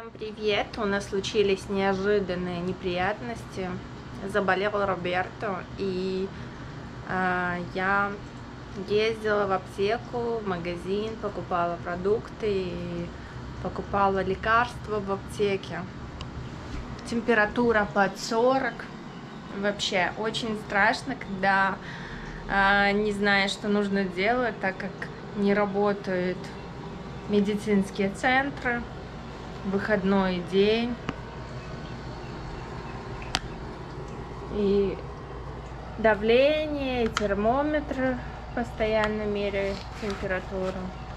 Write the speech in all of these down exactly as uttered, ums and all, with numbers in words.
Всем привет! У нас случились неожиданные неприятности. Заболел Роберто, и э, я ездила в аптеку, в магазин, покупала продукты и покупала лекарства в аптеке. Температура под сорок. Вообще очень страшно, когда э, не знаешь, что нужно делать, так как не работают медицинские центры. Выходной день, и давление, и термометр постоянно меряют температуру.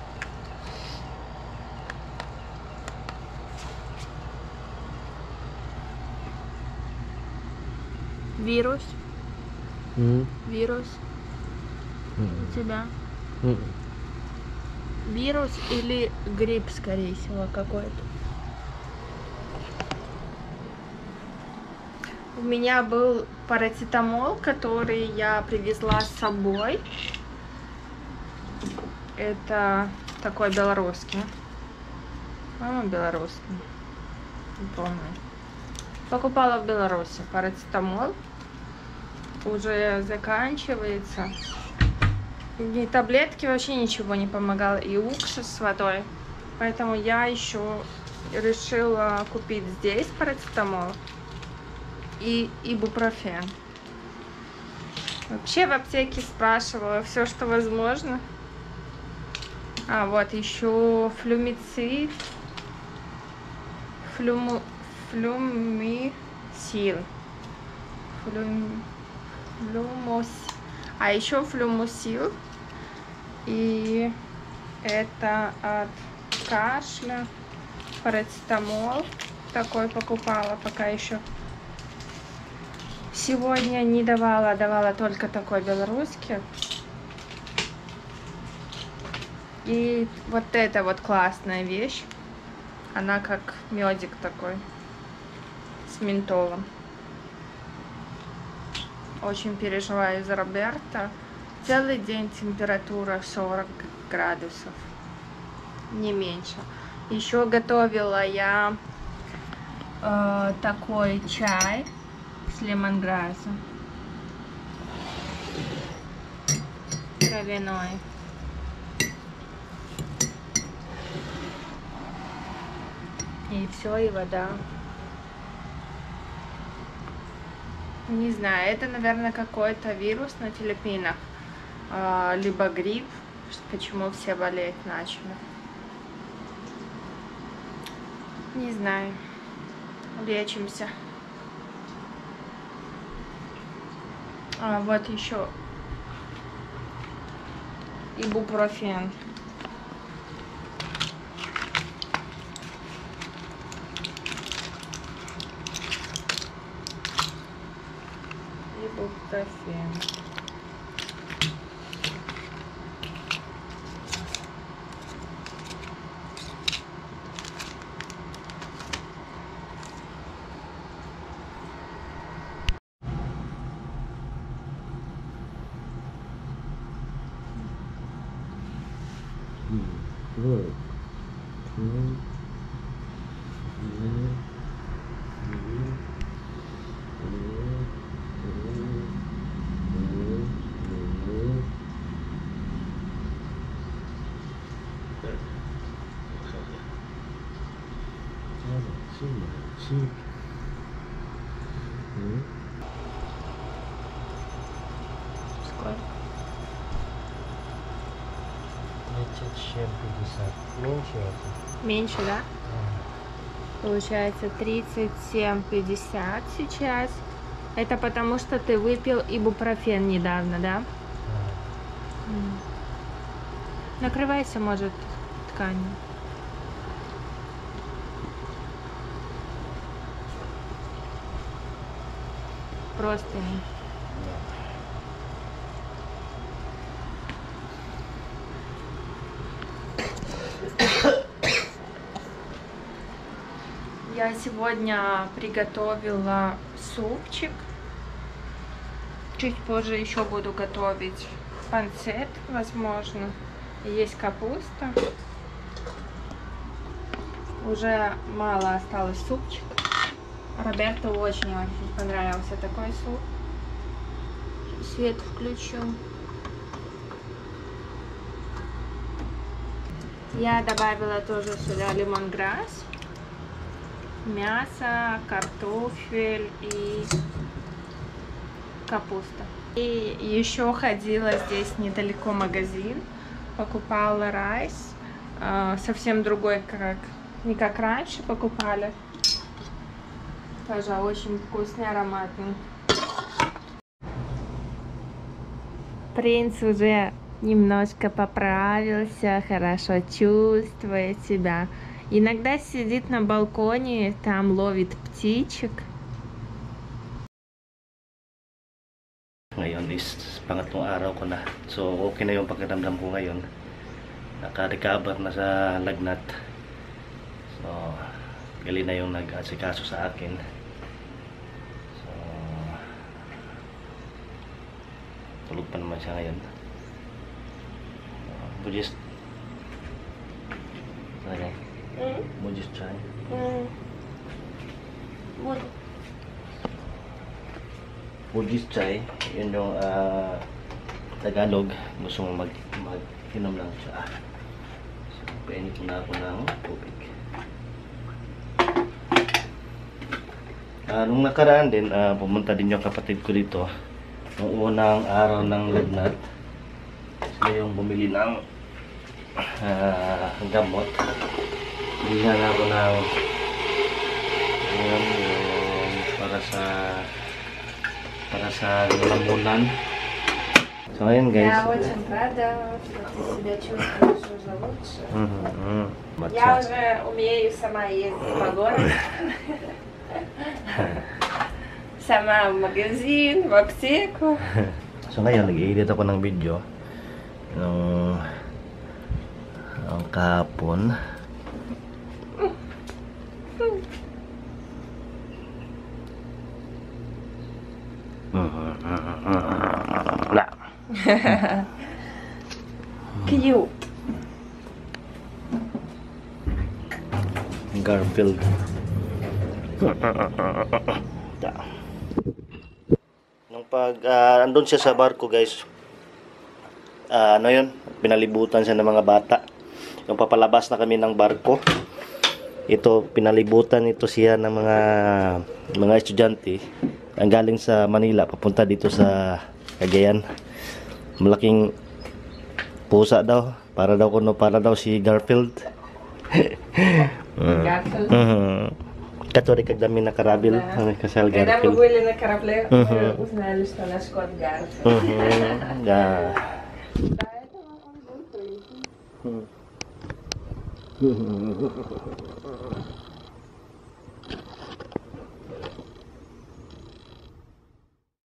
Вирус? Mm. Вирус? Mm. У тебя? Mm. Вирус или грипп, скорее всего, какой-то? У меня был парацетамол, который я привезла с собой. Это такой белорусский. По-моему, белорусский. Не помню. Покупала в Беларуси парацетамол. Уже заканчивается. И таблетки вообще ничего не помогало. И уксус с водой. Поэтому я еще решила купить здесь парацетамол и ибупрофен. Вообще в аптеке спрашивала все, что возможно. А вот еще флюмицид, флюму, флюмисил, флюм, флюмос, а еще флюмусил. И это от кашля, парацетамол такой покупала, пока еще. Сегодня не давала, давала только такой белорусский. И вот это вот классная вещь. Она как медик такой с ментолом. Очень переживаю за Роберто. Целый день температура сорок градусов, не меньше. Еще готовила я э, такой чай с лемонграссом травяной. И все, и вода. Не знаю, это, наверное, какой-то вирус на Филиппинах, э, либо грипп, почему все болеть начали. Не знаю. Лечимся. А вот еще ибупрофен. Ибупрофен. Вот. Ну, Сколько? тридцать семь пятьдесят. Меньше это? Меньше, да? А. Получается тридцать семь пятьдесят сейчас. Это потому что ты выпил ибупрофен недавно, да? А. М. Накрывайся, может, тканью. Просто не. Я сегодня приготовила супчик. Чуть позже еще буду готовить панцет, возможно. Есть капуста. Уже мало осталось супчик. Роберту очень-очень понравился такой суп. Свет включу. Я добавила тоже сюда лимонграсс, мясо, картофель и капуста. И еще ходила здесь недалеко магазин, покупала райс, совсем другой, как не как раньше покупали. Тоже очень вкусный, ароматный. Принц уже немножко поправился, хорошо чувствует себя. Иногда сидит на балконе, там ловит птичек. Ngayon is pangatlong araw ko na. So okay na yung pagkadamdam ko ngayon. Naka-recover na sa lagnat. So gali na yung nag-asikaso sa akin. So tulog pa naman siya ngayon. We'll just okay. Mm. We'll just try. Mm. Good. We'll just try. Yun yung uh, Tagalog. Gusto mo mag, mag inom lang siya. So, painit na ako ng tubig. Uh, nung nakaraan din, uh, pumunta din yung kapatid ko dito. Noong unang araw ng lagnat. Sila yung bumili ng uh, gamot. Bilhan ako ng um, para sa para sa lamunan. So ayun guys. Я очень рада, что ты себя чувствуешь уже лучше. Mm-hmm. Я уже умею сама ездить по городу. Сама в магазин, в аптеку. So ngayon, nag-i-edit ako ng video nung ang kahapon. Wala. Cute. Garfield. Nung pag uh, andun siya sa barko guys, uh, ano yun, pinalibutan siya ng mga bata. Yung papalabas na kami ng barko, ito pinalibutan ito siya ng mga mga estudyante ang galing sa Manila papunta dito sa Cagayan. Malaking pusa daw, para daw kuno para daw si Garfield. Garfield. Mm-hmm. Который когда мы на корабль, Да. сказал Когда мы Гарфилд. были на корабле, мы Мгм. узнали, что наш кот Гарфилд. Мгм, да. Поэтому он был прыгнул. Мгм.